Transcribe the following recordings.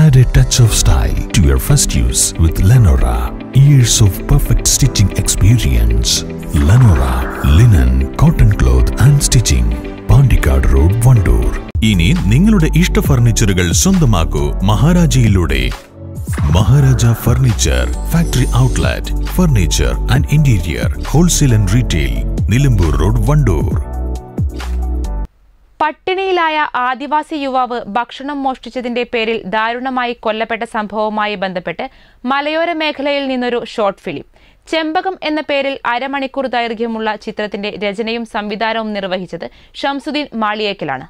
Add a touch of style to your first use with Lenora. Years of perfect stitching experience. Lenora, linen, cotton cloth and stitching. Pandikad Road, Vandoor. ഇനി നിങ്ങളുടെ ഇഷ്ട ഫർണിച്ചറുകൾ സ്വന്തമാക്കൂ മഹാരാജയിലൂടെ. Maharaja furniture factory outlet, furniture and interior, wholesale and retail, Nilambur road, Wandoor. പട്ടിണിയിലായ ആദിവാസി യുവാവ് ഭക്ഷണം മോഷ്ടിച്ചതിന്റെ പേരിൽ ദാരുണമായി കൊല്ലപ്പെട്ട സംഭവവുമായി ബന്ധപ്പെട്ട് മലയോര മേഖലയിൽ നിന്നൊരു ഷോർട്ട് ഫിലിം. ചെമ്പകം എന്ന പേരിൽ അരമണിക്കൂർ ദൈർഘ്യമുള്ള ചിത്രത്തിന്റെ രചനയും സംവിധാനവും നിർവഹിച്ചത് ഷംസുദ്ദീൻ മാളിയേക്കലാണ്.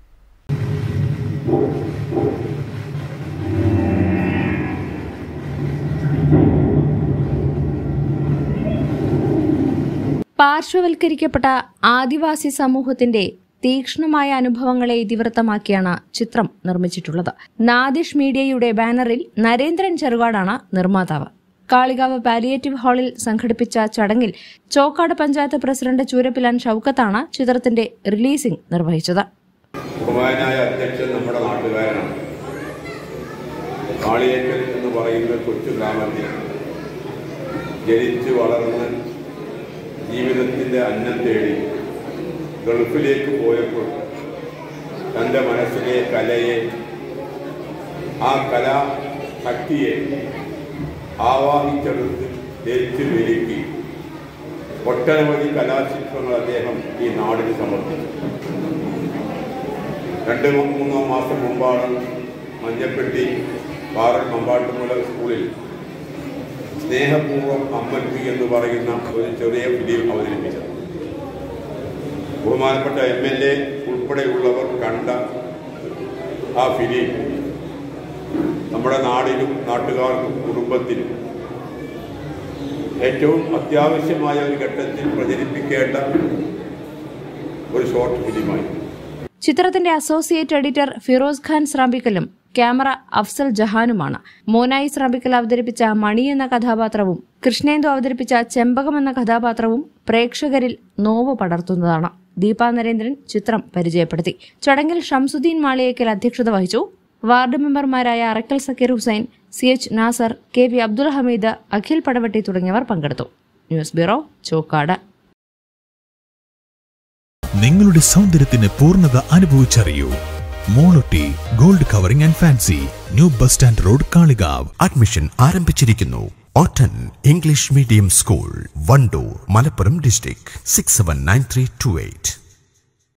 പാർശ്വവൽക്കരിക്കപ്പെട്ട ആദിവാസി സമൂഹത്തിന്റെ തീക്ഷ്ണമായ അനുഭവങ്ങളെ ഇതിവൃത്തമാക്കിയാണ് ചിത്രം നിർമ്മിച്ചിട്ടുള്ളത്. നാദിഷ് മീഡിയയുടെ ബാനറിൽ നരേന്ദ്രൻ ചെറുകാടാണ് നിർമ്മാതാവ്. കാളികാവ് പാലിയേറ്റീവ് ഹാളിൽ സംഘടിപ്പിച്ച ചടങ്ങിൽ ചോക്കാട് പഞ്ചായത്ത് പ്രസിഡന്റ് ചൂരപ്പിലാൻ ഷൌക്കത്താണ് ചിത്രത്തിന്റെ റിലീസിംഗ് നിർവഹിച്ചത്. ബഹുമാനായ അധ്യക്ഷൻ നമ്മുടെ നാട്ടുകാരനാണ്. കാളിയേക്കൽ എന്ന് പറയുന്ന കൊച്ചു ഗ്രാമത്തിൽ ജനിച്ച് വളർന്ന് ജീവിതത്തിൻ്റെ അന്നം തേടി ഗൾഫിലേക്ക് പോയപ്പോൾ തൻ്റെ മനസ്സിലെ കലയെ, ആ കലാശക്തിയെ ആവാഹിച്ചെടുത്ത് ധരിച്ചു വിരുക്കി ഒട്ടനവധി കലാശില്പങ്ങൾ അദ്ദേഹം ഈ നാടിന് സമർപ്പിച്ചു. 2-3 മാസം മുമ്പാണ് മഞ്ഞപ്പെട്ടി പാറൽ മമ്പാട്ടുമുല സ്കൂളിൽ സ്നേഹപൂർവ്വം അമ്മത്തി എന്ന് പറയുന്ന ഒരു ചെറിയ ഫിലിം അവതരിപ്പിച്ചത്. ബഹുമാനപ്പെട്ട MLA ഉൾപ്പെടെയുള്ളവർ കണ്ട ആ ഫിലിം നമ്മുടെ നാടിനും നാട്ടുകാർക്കും കുടുംബത്തിനും ഏറ്റവും അത്യാവശ്യമായ ഒരു ഘട്ടത്തിൽ പ്രചരിപ്പിക്കേണ്ട ഒരു ഷോർട്ട് ഫിലിമായി. ചിത്രത്തിന്റെ അസോസിയേറ്റ് എഡിറ്റർ ഫിറോസ് ഖാൻ സ്രാമ്പിക്കലും ക്യാമറ അഫ്സൽ ജഹാനുമാണ്. മോനായി സ്രാമ്പിക്കൽ അവതരിപ്പിച്ച മണി എന്ന കഥാപാത്രവും കൃഷ്ണേന്ദു അവതരിപ്പിച്ച ചെമ്പകം എന്ന കഥാപാത്രവും പ്രേക്ഷകരിൽ നോവ് പടർത്തുന്നതാണ്. ദീപ നരേന്ദ്രൻ ചിത്രം പരിചയപ്പെടുത്തി. ചടങ്ങിൽ ഷംസുദ്ദീൻ മാളിയേക്കൽ അധ്യക്ഷത വഹിച്ചു. വാർഡ് മെമ്പർമാരായ അറക്കൽ സക്കീർ ഹുസൈൻ, CH നാസർ, KV അബ്ദുൽ ഹമീദ്, അഖിൽ പടവട്ടി തുടങ്ങിയവർ പങ്കെടുത്തു. News bureau, Chokkad. നിങ്ങളുടെ സൗന്ദര്യത്തിന് പൂർണ്ണത അനുഭവിച്ചറിയൂ. Molotty gold covering and fancy, new bus stand road, Kalikavu. Admission ആരംഭിച്ചിരിക്കുന്നു. Ottan English medium school, Wandoor, Malappuram district. 679328.